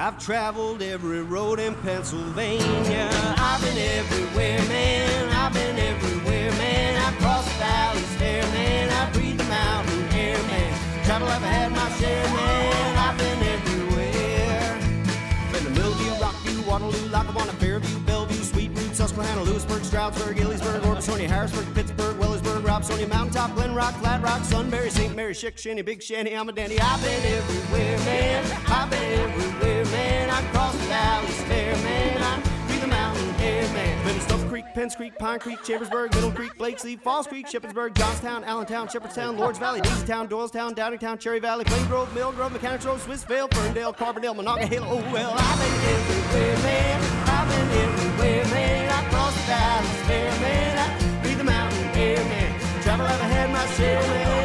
I've traveled every road in Pennsylvania. I've been everywhere, man. I've been everywhere, man. I've crossed the valleys fair, man. I breathe the mountain air, man. Travel, I've had my share, man. I've been everywhere. Been to Millview, Rockview, Waterloo, Lackawanna, Fairview, Bellevue, Sweet Root, Susquehanna, Lewisburg, Stroudsburg, Ellisburg, Orbisonia, Harrisburg, Pittsburgh, Wellersburg, Robsonia, Mountaintop, Glen Rock, Flat Rock, Sunbury, St. Mary, Chick, Shanty, Big Shanty, I'm a dandy. I've been everywhere, man. I've been everywhere, man. I've crossed the valleys fair, man. I breathe the mountain air, man. Been to Stuff Creek, Penns Creek, Pine Creek, Chambersburg, Middle Creek, Blakesley, Falls Creek, Shippensburg, Johnstown, Allentown, Shepherdstown, Lords Valley, Daisytown, Doylestown, Downingtown, Cherry Valley, Plain Grove, Mill Grove, Mechanics Road, Swissvale, Ferndale, Carbondale, Monongahela. Oh well, I've been everywhere, man. I've been everywhere, man. I crossed the valleys fair, man. I breathe the mountain air, man. Travel, I've had my share, man.